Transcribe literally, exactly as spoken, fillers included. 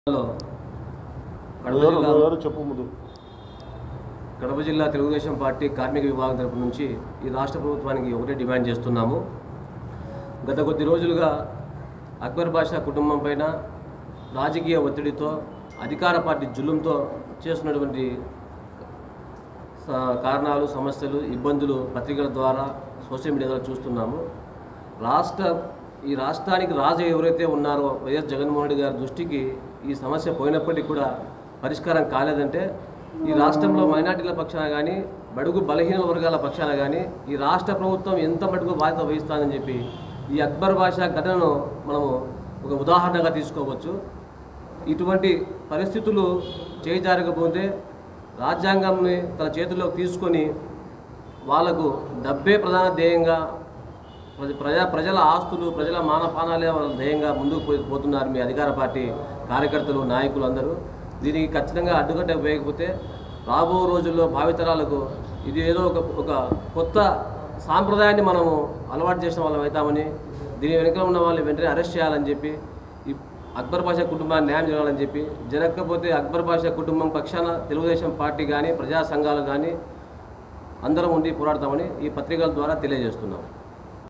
కడప జిల్లా తెలుగుదేశం పార్టీ కార్మిక విభాగం తరపు నుంచి ఈ రాష్ట్ర ప్రభుత్వానికి ఒకటే డిమాండ్ చేస్తున్నాము. గత కొద్ది రోజులుగా అక్బర్ బాషా కుటుంబం పైన రాజకీయ ఒత్తిడితో అధికార పార్టీ జులుంతో చేస్తున్నటువంటి కారణాలు, సమస్యలు, ఇబ్బందులు పత్రికల ద్వారా, సోషల్ మీడియా ద్వారా చూస్తున్నాము. రాష్ట్ర ఈ రాష్ట్రానికి రాజు ఎవరైతే ఉన్నారో వైఎస్ జగన్మోహన్ రెడ్డి గారి దృష్టికి ఈ సమస్య పోయినప్పటికీ కూడా పరిష్కారం కాలేదంటే ఈ రాష్ట్రంలో మైనార్టీల పక్షాన కానీ, బడుగు బలహీన వర్గాల పక్షాన కానీ ఈ రాష్ట్ర ప్రభుత్వం ఎంత మటుకు బాధ్యత వహిస్తుందని చెప్పి ఈ అక్బర్ బాషా ఘటనను మనము ఒక ఉదాహరణగా తీసుకోవచ్చు. ఇటువంటి పరిస్థితులు చేజారకపోతే రాజ్యాంగాన్ని తన చేతుల్లోకి తీసుకొని వాళ్లకు డబ్బే ప్రధాన ధ్యేయంగా, ప్రజా ప్రజల ఆస్తులు, ప్రజల మానపానాలే వాళ్ళ ధ్యేయంగా ముందుకు పోయి పోతున్నారు మీ అధికార పార్టీ కార్యకర్తలు, నాయకులు అందరూ. దీనికి ఖచ్చితంగా అడ్డుకట్ట వేయకపోతే రాబో రోజుల్లో భావితరాలకు ఇది ఏదో ఒక ఒక కొత్త సాంప్రదాయాన్ని మనము అలవాటు చేసిన వాళ్ళం అవుతామని, దీని వెనుక ఉన్న వాళ్ళని వెంటనే అరెస్ట్ చేయాలని చెప్పి, ఈ అక్బర్ బాషా కుటుంబాన్ని న్యాయం చేయాలని చెప్పి, జరగకపోతే అక్బర్ బాషా కుటుంబం పక్షాన తెలుగుదేశం పార్టీ కానీ, ప్రజా సంఘాలు కానీ అందరం ఉండి పోరాడతామని ఈ పత్రికల ద్వారా తెలియజేస్తున్నాం.